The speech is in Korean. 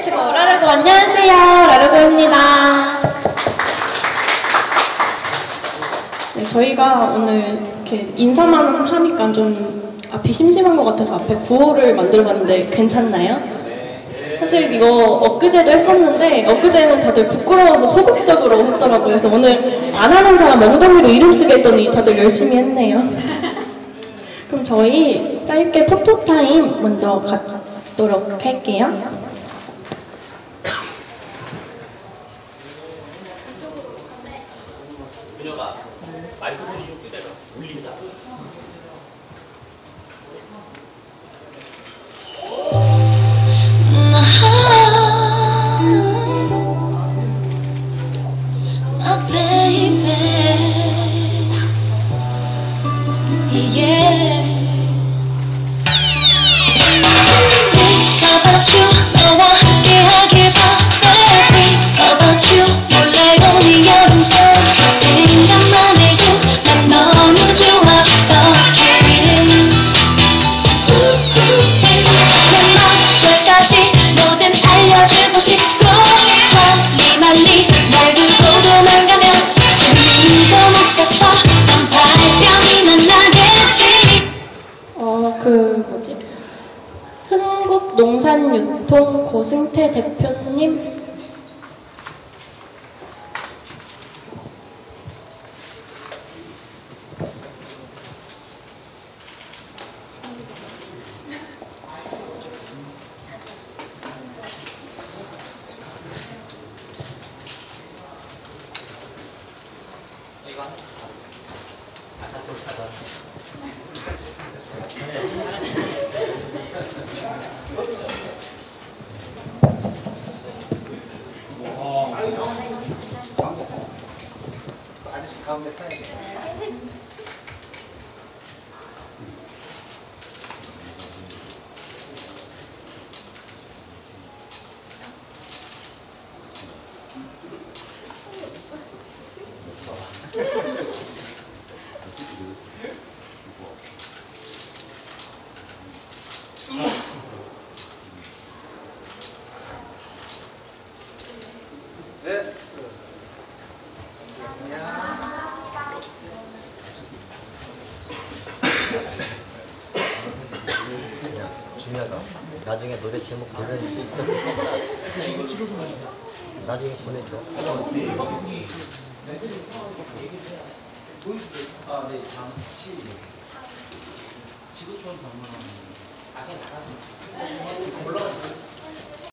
렛츠고 라르고. 안녕하세요, 라르고입니다. 네, 저희가 오늘 이렇게 인사만 하니까 좀 앞이 심심한 것 같아서 앞에 구호를 만들어봤는데 괜찮나요? 사실 이거 엊그제도 했었는데 엊그제는 다들 부끄러워서 소극적으로 했더라고요. 그래서 오늘 안 하는 사람 엉덩이로 이름 쓰게 했더니 다들 열심히 했네요. 그럼 저희 짧게 포토타임 먼저 갖도록 할게요. 민혁아, 마이크로폰이 좀 그대로 울린다. My baby, yeah. Think about you, 너와 함께하길 바래. Think about you, 몰래 오는 여름밤 생각만 해도 난 너무 좋아. 내 맘까지 뭐든 알려주고 싶고 저리 멀리 날 두고 도망가면 숨도 못 가서 넌 발병이 난 나겠지. 흥국농산유통 고승태 대표님. 아저씨 가운데 서야 돼. 네. 중요하다. 나중에 노래 제목 보낼 수 있어? 나중에 보내줘. 아, 네, 잠시 지구촌 방문하는. 아, 그냥 나가면. 올라가서.